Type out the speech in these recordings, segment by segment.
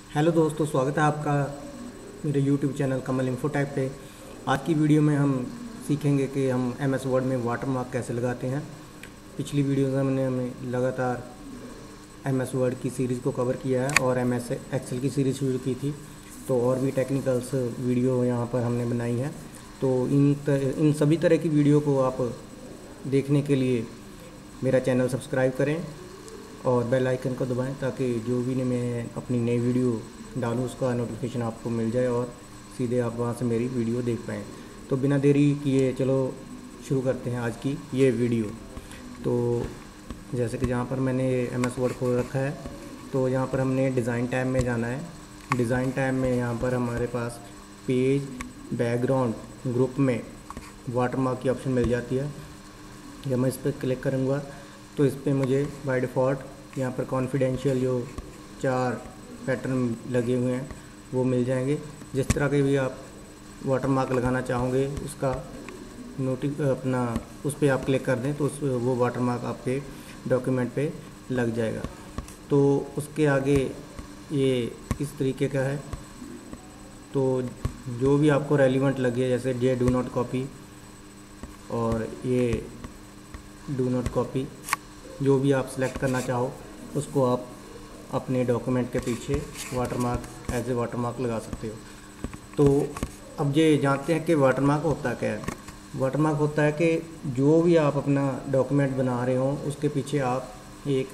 Hello दोस्तों, स्वागत है आपका मेरे यूट्यूब चैनल कमल इन्फोटेक पे। आज की वीडियो में हम सीखेंगे कि हम एमएस वर्ड में वाटरमार्क कैसे लगाते हैं। पिछली वीडियोज़ में हमने लगातार एमएस वर्ड की सीरीज़ को कवर किया है और एमएस एक्सेल की सीरीज़ शुरू की थी, तो और भी टेक्निकल्स वीडियो यहाँ पर हमने बनाई है। तो इन सभी तरह की वीडियो को आप देखने के लिए मेरा चैनल सब्सक्राइब करें और बेल आइकन को दबाएं ताकि जो भी मैं अपनी नई वीडियो डालूँ उसका नोटिफिकेशन आपको मिल जाए और सीधे आप वहां से मेरी वीडियो देख पाएँ। तो बिना देरी किए चलो शुरू करते हैं आज की ये वीडियो। तो जैसे कि जहाँ पर मैंने एमएस वर्ड खोल रखा है, तो यहाँ पर हमने डिज़ाइन टैब में जाना है। डिज़ाइन टैब में यहाँ पर हमारे पास पेज बैकग्राउंड ग्रुप में वाटरमार्क की ऑप्शन मिल जाती है। जब मैं इस पर क्लिक करूँगा तो इस पर मुझे बाय डिफ़ॉल्ट यहाँ पर कॉन्फिडेंशियल जो 4 पैटर्न लगे हुए हैं वो मिल जाएंगे। जिस तरह के भी आप वाटरमार्क लगाना चाहोगे उसका अपना उस पर आप क्लिक कर दें तो वो वाटरमार्क आपके डॉक्यूमेंट पे लग जाएगा। तो उसके आगे ये इस तरीके का है, तो जो भी आपको रेलिवेंट लगे, जैसे ये डू नॉट कॉपी और ये डू नॉट कॉपी, जो भी आप सिलेक्ट करना चाहो उसको आप अपने डॉक्यूमेंट के पीछे वाटरमार्क एज ए वाटरमार्क लगा सकते हो। तो अब ये जानते हैं कि वाटरमार्क होता क्या है। वाटरमार्क होता है कि जो भी आप अपना डॉक्यूमेंट बना रहे हो उसके पीछे आप एक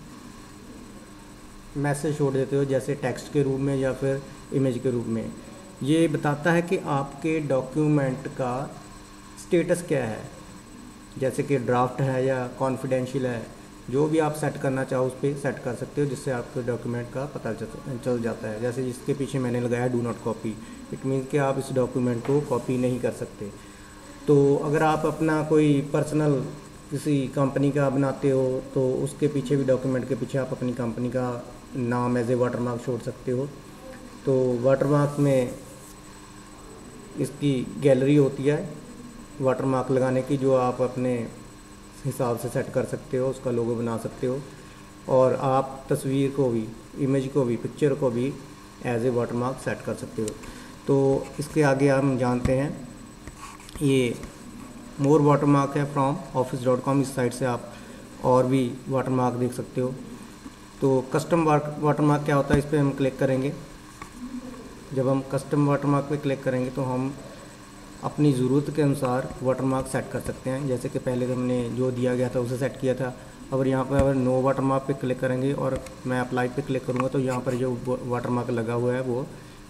मैसेज छोड़ देते हो, जैसे टेक्स्ट के रूप में या फिर इमेज के रूप में। ये बताता है कि आपके डॉक्यूमेंट का स्टेटस क्या है, जैसे कि ड्राफ्ट है या कॉन्फिडेंशियल है। जो भी आप सेट करना चाहो उस पर सेट कर सकते हो, जिससे आपके डॉक्यूमेंट का पता चल जाता है। जैसे जिसके पीछे मैंने लगाया do not copy, it mean कि आप इस डॉक्यूमेंट को कॉपी नहीं कर सकते। तो अगर आप अपना कोई पर्सनल किसी कंपनी का बनाते हो तो उसके पीछे भी, डॉक्यूमेंट के पीछे आप अपनी कंपनी का नाम एज ए वाटरमार्क छोड़ सकते हो। तो वाटरमार्क में इसकी गैलरी होती है वाटरमार्क लगाने की, जो आप अपने हिसाब से सेट कर सकते हो, उसका लोगो बना सकते हो और आप तस्वीर को भी, इमेज को भी, पिक्चर को भी एज ए वाटरमार्क सेट कर सकते हो। तो इसके आगे हम जानते हैं ये मोर वाटरमार्क है फ्रॉम office.com। इस साइट से आप और भी वाटरमार्क देख सकते हो। तो कस्टम वाटरमार्क क्या होता है, इस पर हम क्लिक करेंगे। जब हम कस्टम वाटरमार्क पे क्लिक करेंगे तो हम अपनी ज़रूरत के अनुसार वाटरमार्क सेट कर सकते हैं। जैसे कि पहले हमने जो दिया गया था उसे सेट किया था। अब यहाँ पर अगर नो वाटरमार्क पे क्लिक करेंगे और मैं अप्लाई पे क्लिक करूँगा तो यहाँ पर जो वाटरमार्क लगा हुआ है वो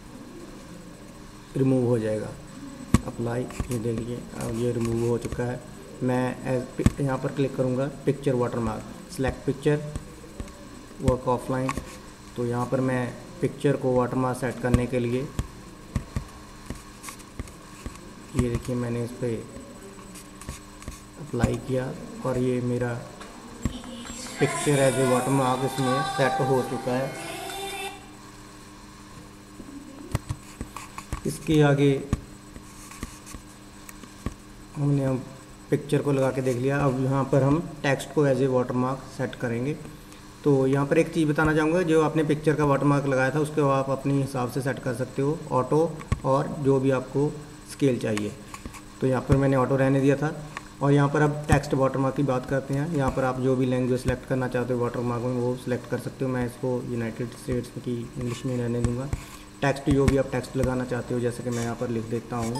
रिमूव हो जाएगा। अप्लाई, ये देखिए अब ये रिमूव हो चुका है। मैं यहाँ पर क्लिक करूँगा picture watermark, select picture, work offline. तो यहाँ पर मैं पिक्चर को वाटरमार्क सेट करने के लिए, ये देखिए मैंने इस पर अप्लाई किया और ये मेरा पिक्चर एज ए वाटरमार्क इसमें सेट हो चुका है। इसके आगे हमने पिक्चर को लगा के देख लिया। अब यहाँ पर हम टेक्स्ट को एज ए वाटरमार्क सेट करेंगे। तो यहाँ पर एक चीज़ बताना चाहूँगा, जो आपने पिक्चर का वाटरमार्क लगाया था उसको आप अपने हिसाब से सेट कर सकते हो, ऑटो और जो भी आपको स्केल चाहिए। तो यहाँ पर मैंने ऑटो रहने दिया था। और यहाँ पर अब टेक्स्ट वाटरमार्क की बात करते हैं। यहाँ पर आप जो भी लैंग्वेज सेलेक्ट करना चाहते हो वाटरमार्क में वो सिलेक्ट कर सकते हो। मैं इसको यूनाइटेड स्टेट्स की इंग्लिश में रहने दूँगा। टेक्स्ट, जो भी आप टेक्स्ट लगाना चाहते हो, जैसे कि मैं यहाँ पर लिख देता हूँ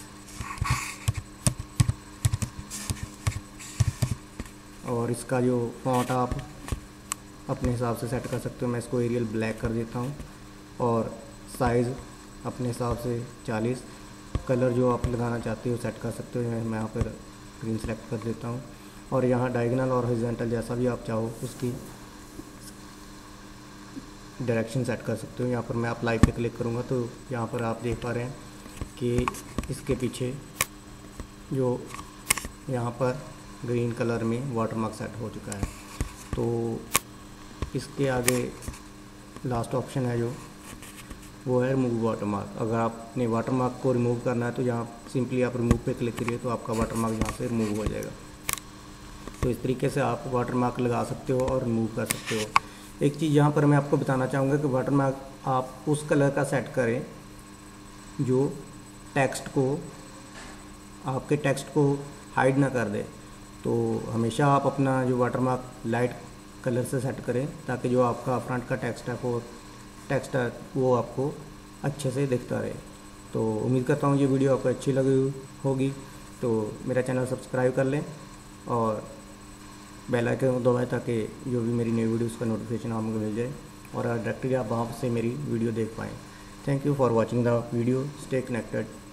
और इसका जो फॉन्ट आप अपने हिसाब से सेट कर सकते हो। मैं इसको एरियल ब्लैक कर देता हूँ और साइज़ अपने हिसाब से 40। कलर जो आप लगाना चाहते हो सेट कर सकते हो। मैं यहाँ पर ग्रीन सेलेक्ट कर देता हूँ और यहाँ डायगोनल और हॉरिजॉन्टल जैसा भी आप चाहो उसकी डायरेक्शन सेट कर सकते हो। यहाँ पर मैं अप्लाई पे क्लिक करूँगा तो यहाँ पर आप देख पा रहे हैं कि इसके पीछे जो यहाँ पर ग्रीन कलर में वाटरमार्क सेट हो चुका है। तो इसके आगे लास्ट ऑप्शन है जो वो है रिमूव वाटरमार्क। अगर आपने वाटरमार्क को रिमूव करना है तो यहाँ सिंपली आप रिमूव पे क्लिक करिए तो आपका वाटरमार्क यहाँ से रिमूव हो जाएगा। तो इस तरीके से आप वाटरमार्क लगा सकते हो और रिमूव कर सकते हो। एक चीज़ यहाँ पर मैं आपको बताना चाहूँगा कि वाटरमार्क आप उस कलर का सेट करें जो टेक्स्ट को, आपके टेक्स्ट को हाइड ना कर दे। तो हमेशा आप अपना जो वाटरमार्क लाइट कलर से सेट करें ताकि जो आपका फ्रंट का टेक्स्ट है वो आपको अच्छे से दिखता रहे। तो उम्मीद करता हूँ ये वीडियो आपको अच्छी लगी होगी। तो मेरा चैनल सब्सक्राइब कर लें और बेल आइकन दबाएं ताकि जो भी मेरी नई वीडियोस का नोटिफिकेशन आपको मिल जाए और डायरेक्टली आप वहाँ से मेरी वीडियो देख पाएँ। Thank you for watching the video. Stay connected.